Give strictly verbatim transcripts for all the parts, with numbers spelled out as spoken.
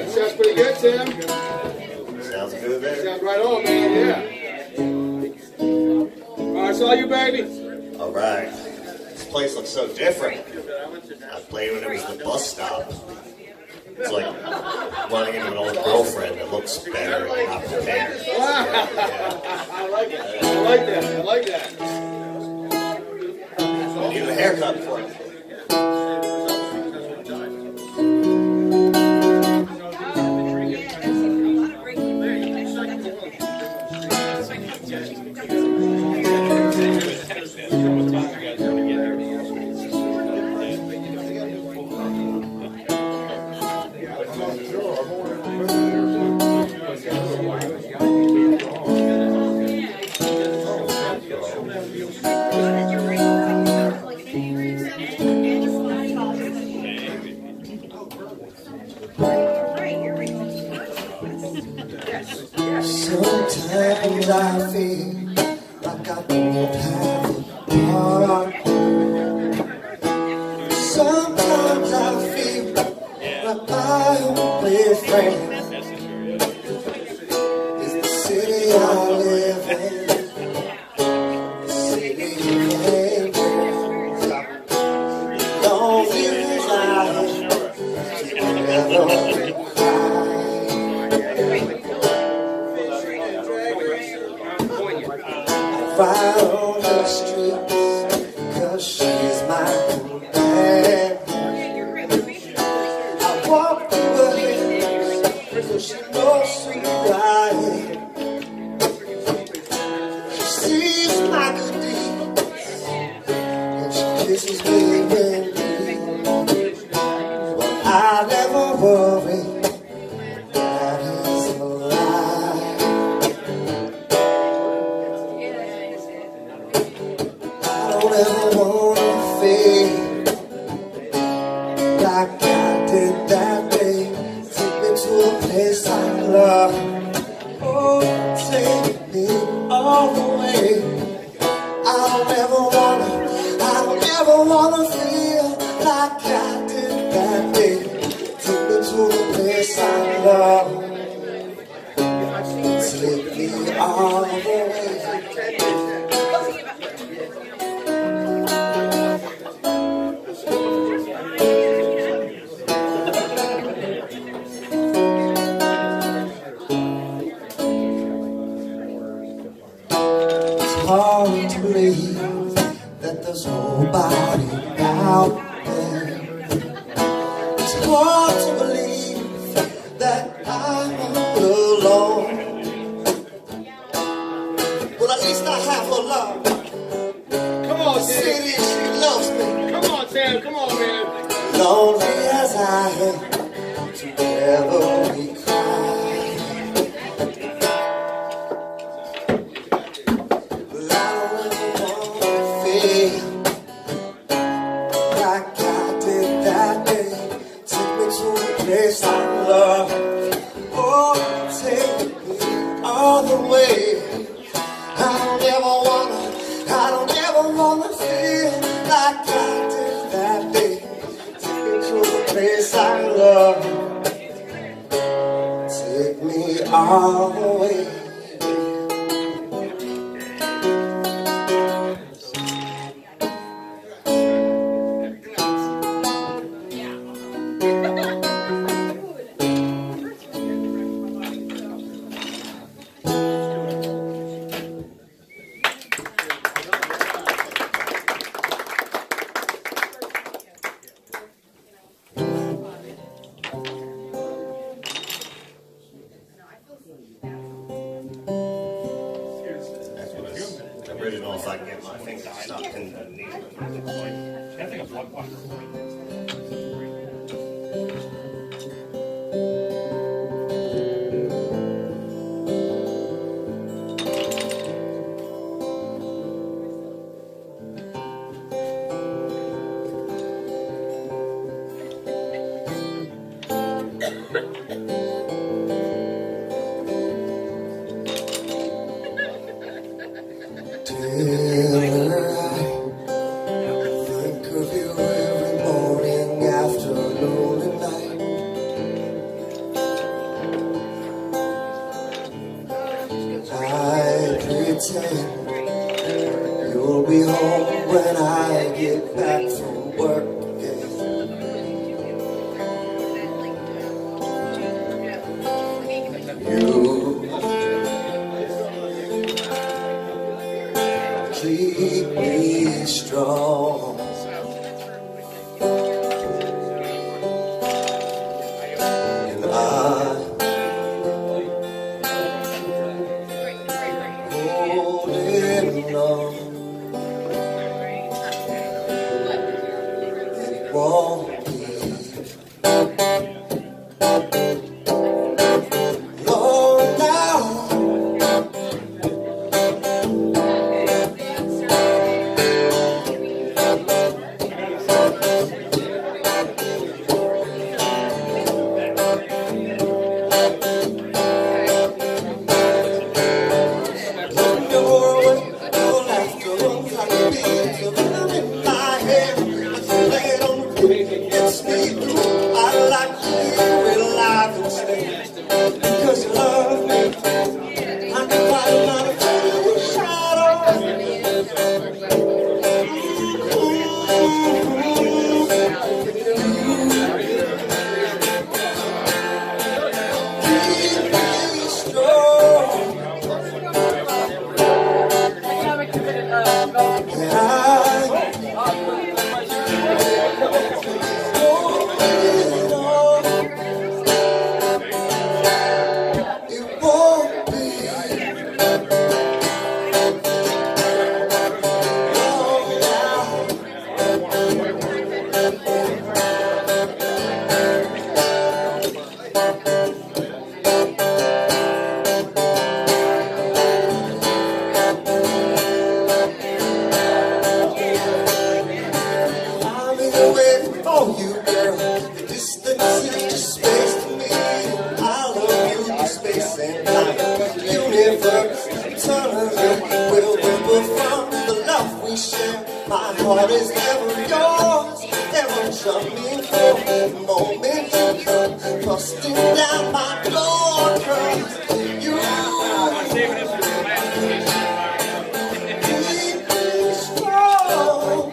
Sounds pretty good, Tim. Sounds good, man. Sounds right on, man, yeah. All right, it's all you, baby. All right. This place looks so different. I played when it was the bus stop. It's like running into an old girlfriend that looks better and not prepared. Wow. Yeah, yeah. I like it. I like that. I like that. I need a haircut for it. Sometimes I feel like I don't have a heart. Sometimes I feel like my only friend is the city I live in, the city of angels. Don't use lies to never right on the streets, cause she's my companion. I walk through her hills, cause she knows sweet Ryan. She sees my good deeds, and she kisses me when well, I never worry. That is a lie. I don't ever wanna feel like I did that day. Take me to a place I love. Oh, take me all the way. I don't ever wanna, I don't ever wanna feel like I did that day. Take me to a place I love. Take me all the way. Hard to believe that there's nobody out there. It's hard to believe that I'm alone. Well, at least I have her love. Come on, Tim. City, she loves me. Come on, Tim. Come on, man. Lonely as I am, together we cry. Place I love, oh, take me all the way. I don't ever wanna, I don't ever wanna feel like I did that day. Take me to the place I love, take me all the way. Original, if I can get my fingers stuck in the knee. I think it's one point. I get back from work again. You keep me strong. And I holding on. It won't be long now. Because you love me, I can fight another you, girl. The distance is just space to me. I love you, the space and time. Universe, eternally will ripple from the love we share. My heart is never yours, ever jumping for the moment you come, busting down my door. Cause you keep me strong.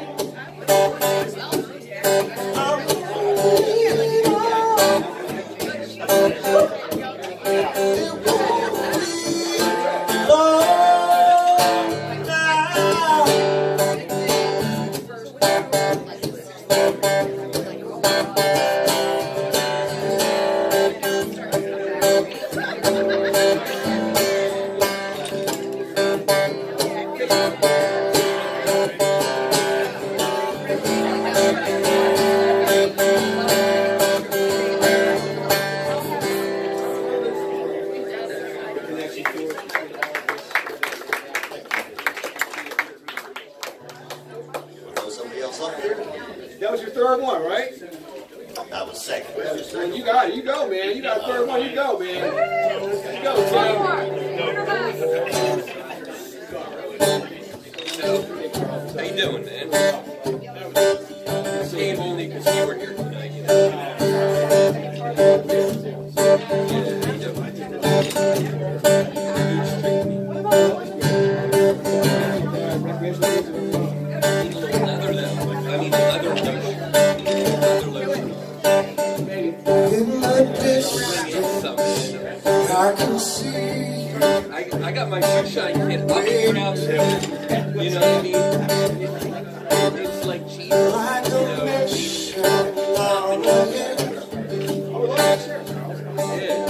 That was your third one, right? That was second. Well, you got it. You go, man. You got a third one. You go, man. You go, Tim. How you doing, man? Came only because you were here tonight, you know. Yeah, how you doing? Another level. I mean, another level. Another level. In the distance, I can see. I, I got my sunshine kit up and out too. You know what I mean? It's like cheese. Like a mission on the hill. Yeah.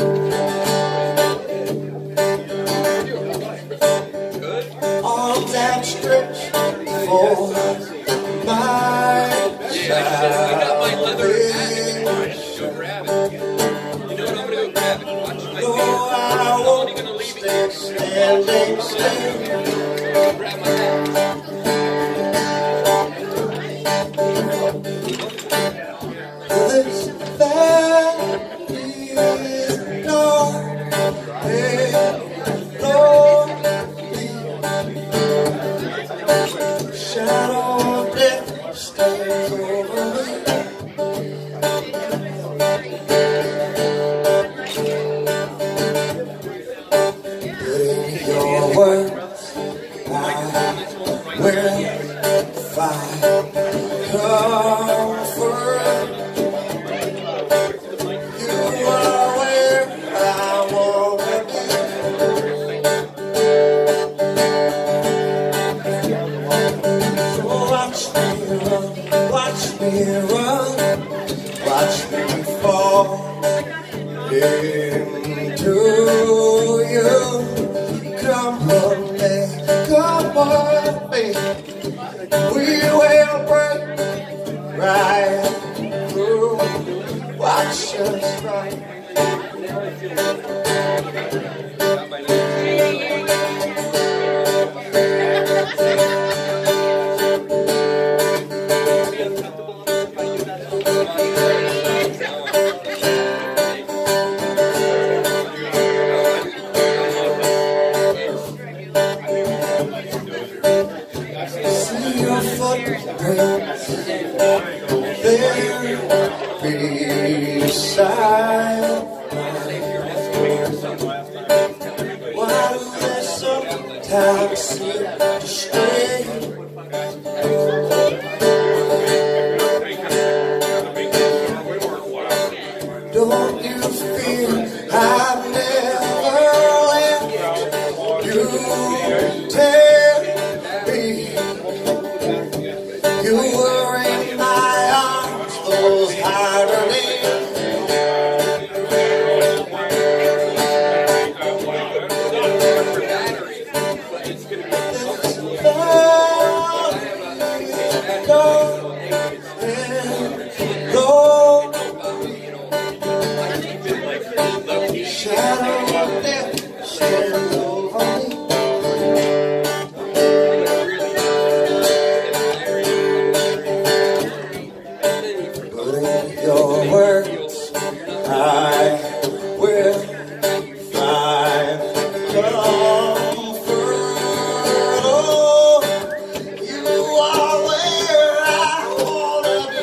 Good. Arms outstretched for my Yeah, I got my leather hat. Go grab it. You know what? I'm gonna go grab it. Watch my though face. I I'm only won't gonna leave it here. standing still. Go grab my hat. This valley is dark and lonely. Shadow of death stands over me. But in your words, I Watch me fall into you. Come on, babe, come on, babe. We will break right through. Watch us run. There beside why do they sometimes seem to stray? Don't you feel I've never left you? Tell me you were in my arms, those irony. Go and go. Shadow of death, shadow over me. But in your words, I will find comfort. Oh, you are where I wanna be.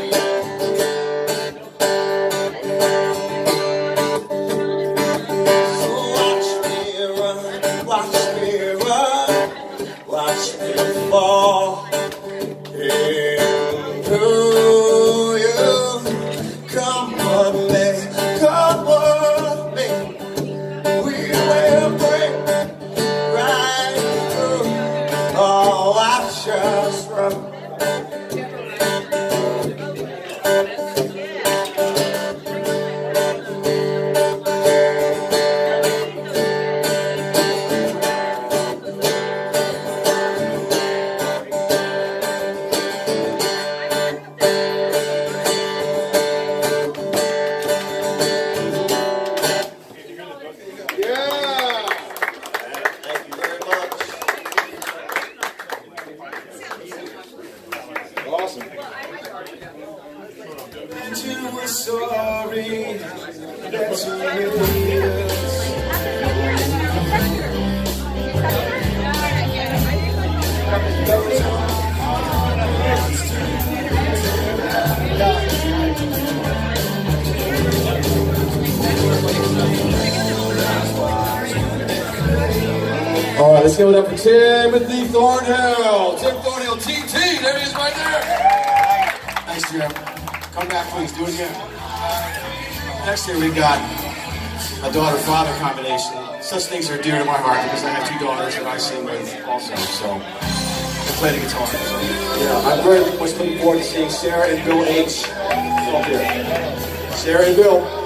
So watch me run, watch me run, watch me fall into you. Come on, babe, come on, babe. We will break right through. Oh, watch us run. Awesome. Too sorry that you leave us. All right, let's give it up for Timothy Thornhill. Tim Thornhill, T T, there he is right there. Thanks, Jim. Come back, please. Do it again. Next year, we've got a daughter-father combination. Such things are dear to my heart because I have two daughters that I sing with also. So, they play the guitar. So. Yeah, I'm very much looking forward to seeing Sarah and Bill H. up here. Sarah and Bill.